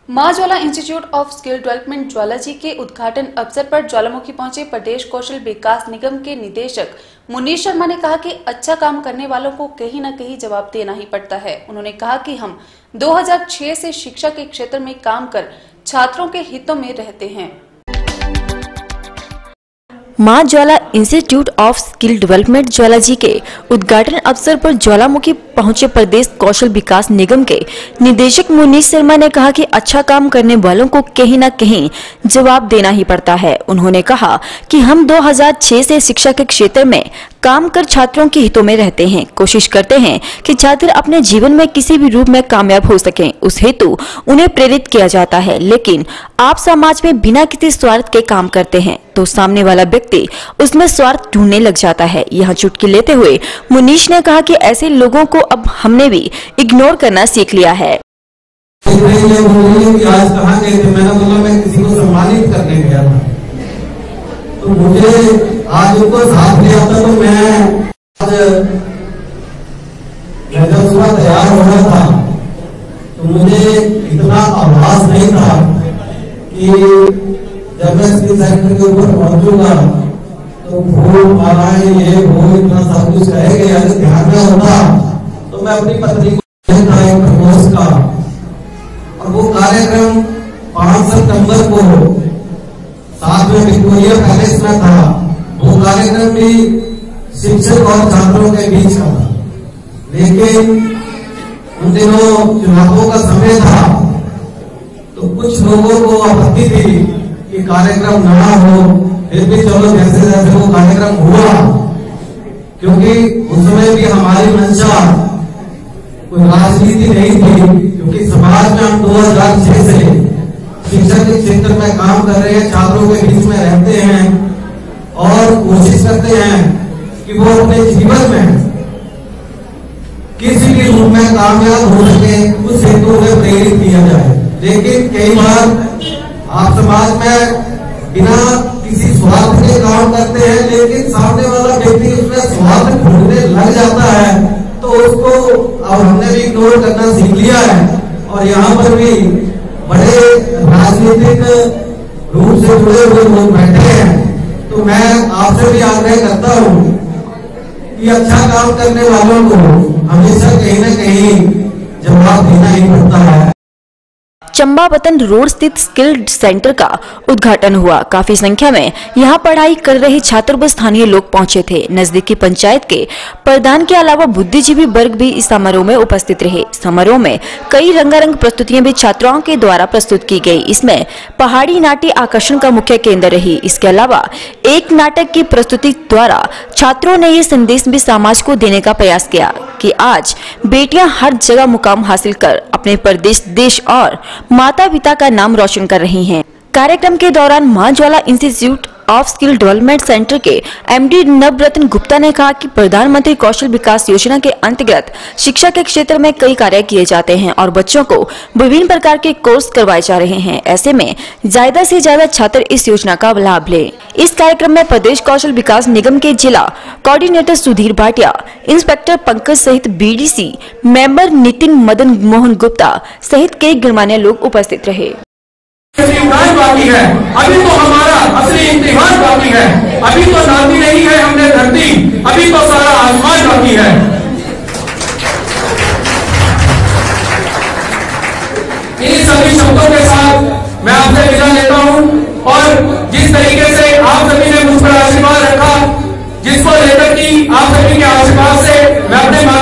मां Jwala institute of skill development Jwalaji के उद्घाटन अवसर पर ज्वालामुखी पहुंचे प्रदेश कौशल विकास निगम के निदेशक मुनीश शर्मा ने कहा कि अच्छा काम करने वालों को कहीं न कहीं जवाब देना ही पड़ता है। उन्होंने कहा कि हम 2006 से शिक्षा के क्षेत्र में काम कर छात्रों के हितों में रहते हैं। Maa Jwala institute of skill development Jwalaji के उद्घाटन अवसर पर ज्वालामुखी पहुंचे प्रदेश कौशल विकास निगम के निदेशक मुनीश शर्मा ने कहा कि अच्छा काम करने वालों को कहीं न कहीं जवाब देना ही पड़ता है। उन्होंने कहा कि हम 2006 से शिक्षा के क्षेत्र में काम कर छात्रों के हितों में रहते हैं। कोशिश करते हैं कि छात्र अपने जीवन में किसी भी रूप में कामयाब हो सकें, उस हेतु उन्हें प्रेरित किया जाता है। लेकिन आप समाज में बिना किसी स्वार्थ के काम करते हैं तो सामने वाला व्यक्ति उसमें स्वार्थ ढूंढने लग जाता है। यहाँ चुटकी लेते हुए मुनीश ने कहा कि ऐसे लोगों को अब हमने भी इग्नोर करना सीख लिया है। आज कहाँ गए थे? मैंने बोला मैं किसी को सम्मानित करने गया था, तो मुझे आज उनको साथ लिया था। तो मैं जब सुबह तैयार हो रहा था तो मुझे इतना आभास नहीं था कि जब मैं स्किल सेंटर के ऊपर पहुंचूंगा तो फूल मालाएं ये वो इतना सब कुछ कहेंगे। अगर ध्यान में होता तो मैं अपनी पत्नी को एक प्रपोज का, और वो कार्यक्रम 5 सितंबर को साथ में विक्टोरिया पैलेस में था। वो कार्यक्रम भी शिक्षक और छात्रों के बीच का था, लेकिन उन दिनों चुनावों का समय था तो कुछ लोगों को आपत्ति थी कि कार्यक्रम न हो। फिर भी चलो जैसे जैसे वो कार्यक्रम हुआ, क्योंकि उस समय भी हमारी मंशा कोई राजनीति नहीं थी, क्योंकि समाज में हम 2006 से शिक्षा के क्षेत्र में काम कर रहे हैं, छात्रों के बीच में रहते हैं और कोशिश करते हैं कि वो अपने जीवन में किसी भी रूप में कामयाब हो सके, उस हेतु में प्रेरित किया जाए। लेकिन कई बार आप समाज में बिना किसी स्वार्थ के काम करते हैं, लेकिन सामने वाला व्यक्ति उसमें स्वार्थ ढूंढने लग जाता है, तो उसको अब हमने भी इग्नोर करना सीख लिया है। और यहाँ पर भी बड़े राजनीतिक रूप से जुड़े हुए लोग बैठे हैं, तो मैं आपसे भी आग्रह करता हूँ कि अच्छा काम करने वालों को हमेशा कहीं न कहीं जवाब देना ही पड़ता है। चंपावतन रोड स्थित स्किल सेंटर का उद्घाटन हुआ। काफी संख्या में यहां पढ़ाई कर रहे छात्र व स्थानीय लोग पहुंचे थे। नजदीकी पंचायत के प्रधान के अलावा बुद्धिजीवी वर्ग भी इस समारोह में उपस्थित रहे। समारोह में कई रंगारंग प्रस्तुतियां भी छात्राओं के द्वारा प्रस्तुत की गई। इसमें पहाड़ी नाट्य आकर्षण का मुख्य केंद्र रही। इसके अलावा एक नाटक की प्रस्तुति द्वारा छात्रों ने ये संदेश भी समाज को देने का प्रयास किया कि आज बेटियां हर जगह मुकाम हासिल कर अपने प्रदेश, देश और माता पिता का नाम रोशन कर रही हैं। कार्यक्रम के दौरान Maa Jwala institute of skill development centre के एमडी नवरत्न गुप्ता ने कहा कि प्रधानमंत्री कौशल विकास योजना के अंतर्गत शिक्षा के क्षेत्र में कई कार्य किए जाते हैं और बच्चों को विभिन्न प्रकार के कोर्स करवाए जा रहे हैं। ऐसे में ज्यादा से ज्यादा छात्र इस योजना का लाभ लें। इस कार्यक्रम में प्रदेश कौशल विकास निगम के जिला कोऑर्डिनेटर सुधीर भाटिया, इंस्पेक्टर पंकज सहित बीडीसी मेंबर नितिन मदन मोहन गुप्ता सहित कई गणमान्य लोग उपस्थित रहे। बाकी है, अभी तो हमारा असली इम्तिहान बाकी है। अभी तो नाती नहीं है हमने धरती, अभी तो सारा आसमान बाकी है। इन सभी शब्दों के साथ मैं आपसे विदा लेता हूं, और जिस तरीके से आप सभी ने मुझ पर आशीर्वाद रखा, जिसको लेकर कि आप सभी के आशीर्वाद से मैं अपने